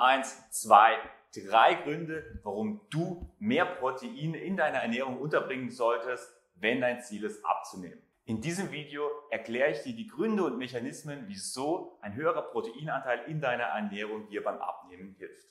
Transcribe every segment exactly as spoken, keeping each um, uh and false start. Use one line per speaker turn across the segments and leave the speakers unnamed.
Eins, zwei, drei Gründe, warum du mehr Proteine in deiner Ernährung unterbringen solltest, wenn dein Ziel ist, abzunehmen. In diesem Video erkläre ich dir die Gründe und Mechanismen, wieso ein höherer Proteinanteil in deiner Ernährung dir beim Abnehmen hilft.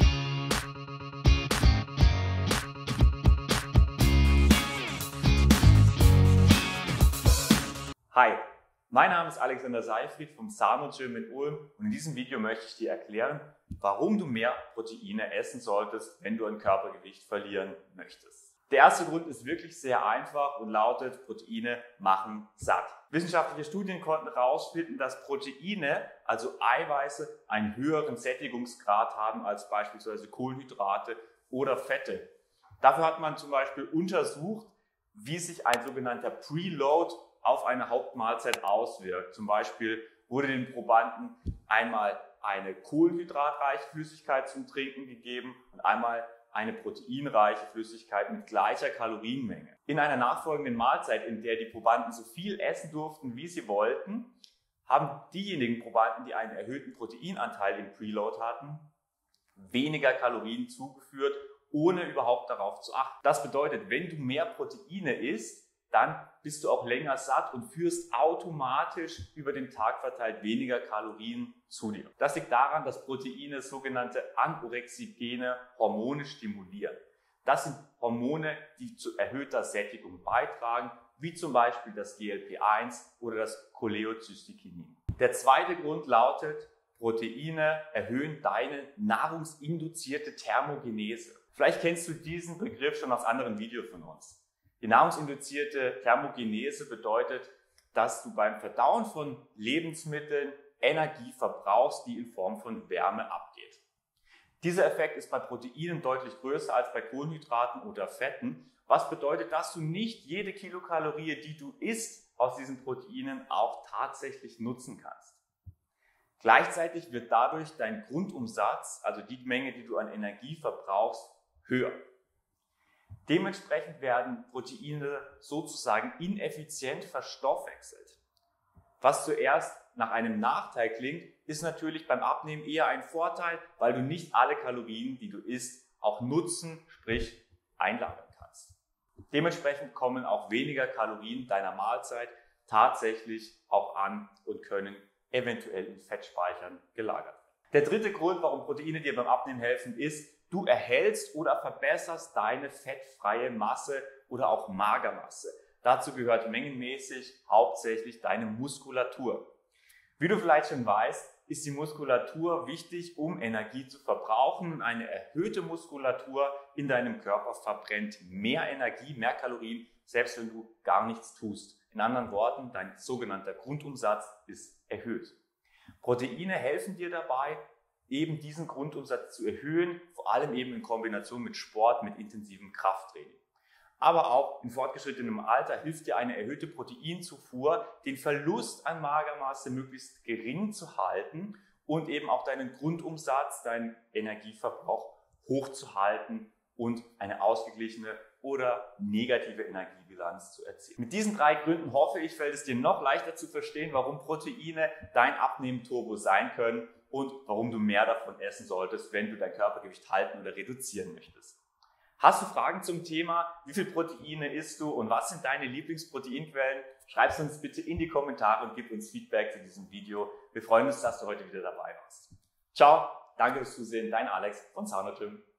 Hi, mein Name ist Alexander Seifried vom Sano Gym in Ulm und in diesem Video möchte ich dir erklären, warum du mehr Proteine essen solltest, wenn du ein Körpergewicht verlieren möchtest. Der erste Grund ist wirklich sehr einfach und lautet: Proteine machen satt. Wissenschaftliche Studien konnten herausfinden, dass Proteine, also Eiweiße, einen höheren Sättigungsgrad haben als beispielsweise Kohlenhydrate oder Fette. Dafür hat man zum Beispiel untersucht, wie sich ein sogenannter Preload auf eine Hauptmahlzeit auswirkt. Zum Beispiel wurde den Probanden einmal eine kohlenhydratreiche Flüssigkeit zum Trinken gegeben und einmal eine proteinreiche Flüssigkeit mit gleicher Kalorienmenge. In einer nachfolgenden Mahlzeit, in der die Probanden so viel essen durften, wie sie wollten, haben diejenigen Probanden, die einen erhöhten Proteinanteil im Preload hatten, weniger Kalorien zugeführt, ohne überhaupt darauf zu achten. Das bedeutet, wenn du mehr Proteine isst, dann bist du auch länger satt und führst automatisch über den Tag verteilt weniger Kalorien zu dir. Das liegt daran, dass Proteine sogenannte anorexigene Hormone stimulieren. Das sind Hormone, die zu erhöhter Sättigung beitragen, wie zum Beispiel das G L P eins oder das Cholecystokinin. Der zweite Grund lautet: Proteine erhöhen deine nahrungsinduzierte Thermogenese. Vielleicht kennst du diesen Begriff schon aus anderen Videos von uns. Die nahrungsinduzierte Thermogenese bedeutet, dass du beim Verdauen von Lebensmitteln Energie verbrauchst, die in Form von Wärme abgeht. Dieser Effekt ist bei Proteinen deutlich größer als bei Kohlenhydraten oder Fetten, was bedeutet, dass du nicht jede Kilokalorie, die du isst, aus diesen Proteinen auch tatsächlich nutzen kannst. Gleichzeitig wird dadurch dein Grundumsatz, also die Menge, die du an Energie verbrauchst, höher. Dementsprechend werden Proteine sozusagen ineffizient verstoffwechselt. Was zuerst nach einem Nachteil klingt, ist natürlich beim Abnehmen eher ein Vorteil, weil du nicht alle Kalorien, die du isst, auch nutzen, sprich einlagern kannst. Dementsprechend kommen auch weniger Kalorien deiner Mahlzeit tatsächlich auch an und können eventuell in Fettspeichern gelagert werden. Der dritte Grund, warum Proteine dir beim Abnehmen helfen, ist: Du erhältst oder verbesserst deine fettfreie Masse oder auch Magermasse. Dazu gehört mengenmäßig hauptsächlich deine Muskulatur. Wie du vielleicht schon weißt, ist die Muskulatur wichtig, um Energie zu verbrauchen. Eine erhöhte Muskulatur in deinem Körper verbrennt mehr Energie, mehr Kalorien, selbst wenn du gar nichts tust. In anderen Worten, dein sogenannter Grundumsatz ist erhöht. Proteine helfen dir dabei, eben diesen Grundumsatz zu erhöhen, vor allem eben in Kombination mit Sport, mit intensivem Krafttraining. Aber auch in fortgeschrittenem Alter hilft dir eine erhöhte Proteinzufuhr, den Verlust an Magermasse möglichst gering zu halten und eben auch deinen Grundumsatz, deinen Energieverbrauch hochzuhalten und eine ausgeglichene oder negative Energiebilanz zu erzielen. Mit diesen drei Gründen hoffe ich, fällt es dir noch leichter zu verstehen, warum Proteine dein Abnehmen-Turbo sein können und warum du mehr davon essen solltest, wenn du dein Körpergewicht halten oder reduzieren möchtest. Hast du Fragen zum Thema, wie viel Proteine isst du und was sind deine Lieblingsproteinquellen? Schreib es uns bitte in die Kommentare und gib uns Feedback zu diesem Video. Wir freuen uns, dass du heute wieder dabei warst. Ciao, danke fürs Zusehen, dein Alex von Sano Gym.